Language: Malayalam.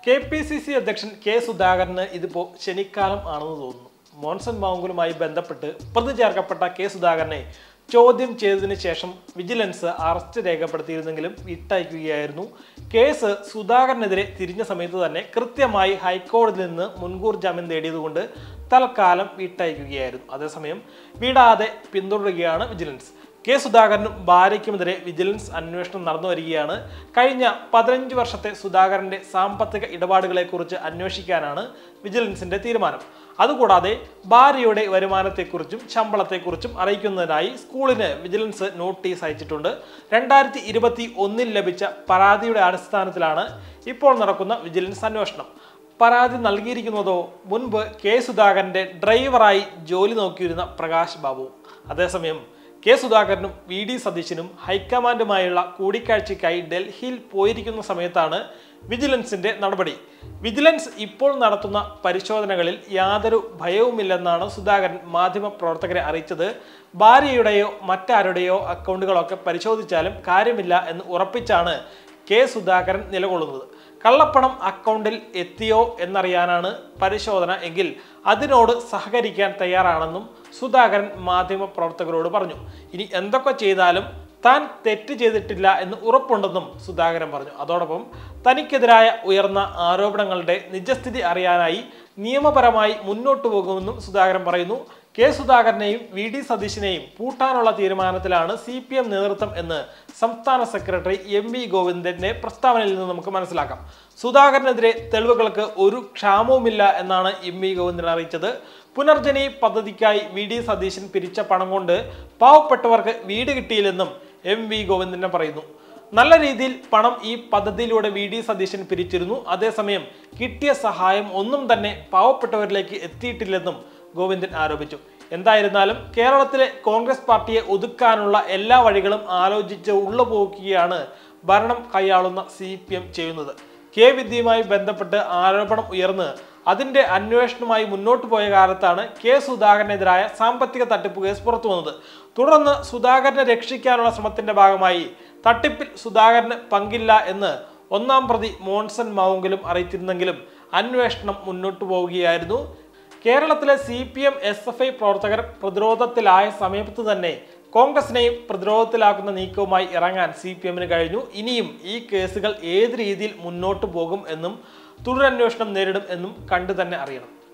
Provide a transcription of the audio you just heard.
KPCC അധ്യക്ഷൻ കെ സുധാകരന് ഇതിപ്പോൾ ശനിക്കാലം ആണെന്ന് തോന്നുന്നു. മോൻസൺ മാവുങ്കലുമായി ബന്ധപ്പെട്ട് പ്രതി ചേർക്കപ്പെട്ട കെ സുധാകരനെ ചോദ്യം ചെയ്തതിന് ശേഷം വിജിലൻസ് അറസ്റ്റ് രേഖപ്പെടുത്തിയിരുന്നെങ്കിലും വിട്ടയക്കുകയായിരുന്നു. കേസ് സുധാകരനെതിരെ തിരിഞ്ഞ സമയത്ത് തന്നെ കൃത്യമായി ഹൈക്കോടതിയിൽ നിന്ന് മുൻകൂർ ജാമ്യം നേടിയതുകൊണ്ട് തൽക്കാലം വിട്ടയക്കുകയായിരുന്നു. അതേസമയം വിടാതെ പിന്തുടരുകയാണ് വിജിലൻസ്. കെ സുധാകരനും ഭാര്യയ്ക്കുമെതിരെ വിജിലൻസ് അന്വേഷണം നടന്നു വരികയാണ്. കഴിഞ്ഞ 15 വർഷത്തെ സുധാകരന്റെ സാമ്പത്തിക ഇടപാടുകളെക്കുറിച്ച് അന്വേഷിക്കാനാണ് വിജിലൻസിന്റെ തീരുമാനം. അതുകൂടാതെ ഭാര്യയുടെ വരുമാനത്തെക്കുറിച്ചും ശമ്പളത്തെക്കുറിച്ചും അറിയിക്കുന്നതിനായി സ്കൂളിന് വിജിലൻസ് നോട്ടീസ് അയച്ചിട്ടുണ്ട്. 2021 ലഭിച്ച പരാതിയുടെ അടിസ്ഥാനത്തിലാണ് ഇപ്പോൾ നടക്കുന്ന വിജിലൻസ് അന്വേഷണം. പരാതി നൽകിയിരിക്കുന്നതോ മുൻപ് കെ സുധാകരന്റെ ഡ്രൈവറായി ജോലി നോക്കിയിരുന്ന പ്രകാശ് ബാബു. അതേസമയം കെ സുധാകരനും VD സതീശനും ഹൈക്കമാൻഡുമായുള്ള കൂടിക്കാഴ്ചയ്ക്കായി ഡൽഹിയിൽ പോയിരിക്കുന്ന സമയത്താണ് വിജിലൻസിന്റെ നടപടി. വിജിലൻസ് ഇപ്പോൾ നടത്തുന്ന പരിശോധനകളിൽ യാതൊരു ഭയവുമില്ലെന്നാണ് സുധാകരൻ മാധ്യമ പ്രവർത്തകരെ അറിയിച്ചത്. ഭാര്യയുടെയോ മറ്റാരുടെയോ അക്കൗണ്ടുകളൊക്കെ പരിശോധിച്ചാലും കാര്യമില്ല എന്ന് ഉറപ്പിച്ചാണ് കെ സുധാകരൻ നിലകൊള്ളുന്നത്. കള്ളപ്പണം അക്കൗണ്ടിൽ എത്തിയോ എന്നറിയാനാണ് പരിശോധന എങ്കിൽ അതിനോട് സഹകരിക്കാൻ തയ്യാറാണെന്നും സുധാകരൻ മാധ്യമ പ്രവർത്തകരോട് പറഞ്ഞു. ഇനി എന്തൊക്കെ ചെയ്താലും താൻ തെറ്റ് ചെയ്തിട്ടില്ല എന്ന് ഉറപ്പുണ്ടെന്നും സുധാകരൻ പറഞ്ഞു. അതോടൊപ്പം തനിക്കെതിരായ ഉയർന്ന ആരോപണങ്ങളുടെ നിജസ്ഥിതി അറിയാനായി നിയമപരമായി മുന്നോട്ടു പോകുമെന്നും സുധാകരൻ പറയുന്നു. കെ സുധാകരനെയും VD സതീശനെയും പൂട്ടാനുള്ള തീരുമാനത്തിലാണ് CPM നേതൃത്വം എന്ന് സംസ്ഥാന സെക്രട്ടറി MV ഗോവിന്ദന്റെ പ്രസ്താവനയിൽ നിന്ന് നമുക്ക് മനസ്സിലാക്കാം. സുധാകരനെതിരെ തെളിവുകൾക്ക് ഒരു ക്ഷാമവുമില്ല എന്നാണ് MV ഗോവിന്ദൻ അറിയിച്ചത്. പുനർജനി പദ്ധതിക്കായി VD സതീശൻ പിരിച്ച പണം കൊണ്ട് പാവപ്പെട്ടവർക്ക് വീട് കിട്ടിയില്ലെന്നും MV ഗോവിന്ദൻ പറയുന്നു. നല്ല രീതിയിൽ പണം ഈ പദ്ധതിയിലൂടെ VD സതീശൻ പിരിച്ചിരുന്നു. അതേസമയം കിട്ടിയ സഹായം ഒന്നും തന്നെ പാവപ്പെട്ടവരിലേക്ക് എത്തിയിട്ടില്ലെന്നും ഗോവിന്ദൻ ആരോപിച്ചു. എന്തായിരുന്നാലും കേരളത്തിലെ കോൺഗ്രസ് പാർട്ടിയെ ഒതുക്കാനുള്ള എല്ലാ വഴികളും ആലോചിച്ച് ഉള്ളുപോക്കുകയാണ് ഭരണം കൈയാളുന്ന CPM ചെയ്യുന്നത്. കെ വിദ്യയുമായി ബന്ധപ്പെട്ട് ആരോപണം ഉയർന്ന് അതിന്റെ അന്വേഷണവുമായി മുന്നോട്ട് പോയ കാലത്താണ് കെ സുധാകരനെതിരായ സാമ്പത്തിക തട്ടിപ്പ് കേസ് പുറത്തു വന്നത്. തുടർന്ന് സുധാകരനെ രക്ഷിക്കാനുള്ള ശ്രമത്തിന്റെ ഭാഗമായി തട്ടിപ്പിൽ സുധാകരന് പങ്കില്ല എന്ന് ഒന്നാം പ്രതി മോൻസൺ മാവുങ്കലും അറിയിച്ചിരുന്നെങ്കിലും അന്വേഷണം മുന്നോട്ട് പോവുകയായിരുന്നു. കേരളത്തിലെ CPM SFI പ്രവർത്തകർ പ്രതിരോധത്തിലായ സമയത്ത് തന്നെ കോൺഗ്രസിനെയും പ്രതിരോധത്തിലാക്കുന്ന നീക്കവുമായി ഇറങ്ങാൻ CPMന് കഴിഞ്ഞു. ഇനിയും ഈ കേസുകൾ ഏത് രീതിയിൽ മുന്നോട്ട് പോകും എന്നും തുടരന്വേഷണം നേരിടും എന്നും കണ്ടു തന്നെ അറിയണം.